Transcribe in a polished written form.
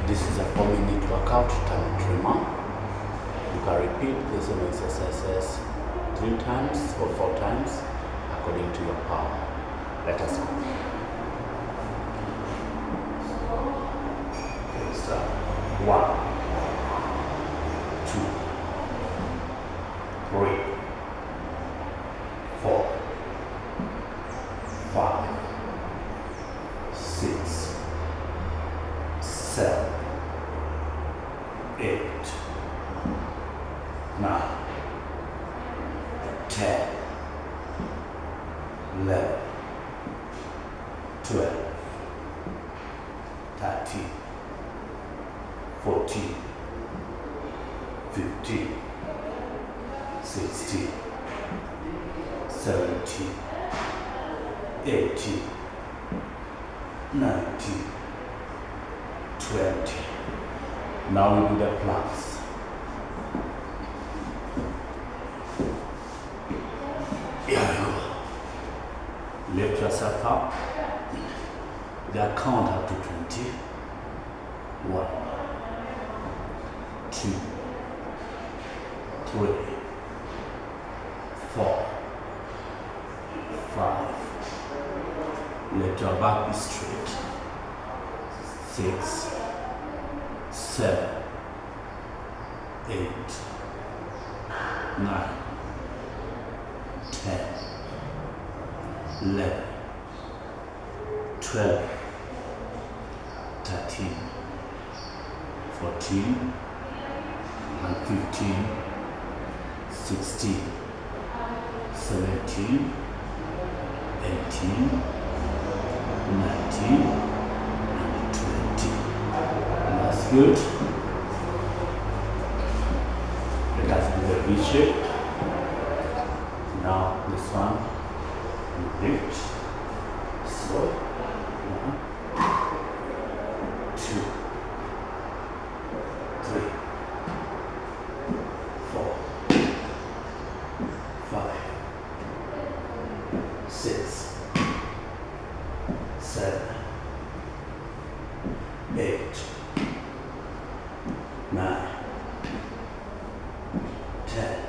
This is a 4-minute workout tummy trimmer. You can repeat the same exercises 3 times or 4 times according to your power. Let us go. Okay, start. 1, 2, 3, 4, 5, 6, 7, 8, 9, 10, 11, 12, 13, 14, 15, 16, 17, 18, 19, 20. Now we do the planks. Here we go. Lift yourself up. Then count up to 20. 1, 2, 3, 4, 5. Let your back be straight. 6, 7, 8, 9, 10, 11, 12, 13, 14, and 15, 16, 17, 18, 19, and 20. And that's good. Let us do the V shape. Now this one, you lift. So, 1, 2, 3, 4, 5, 6, 7, 8, 9, 10,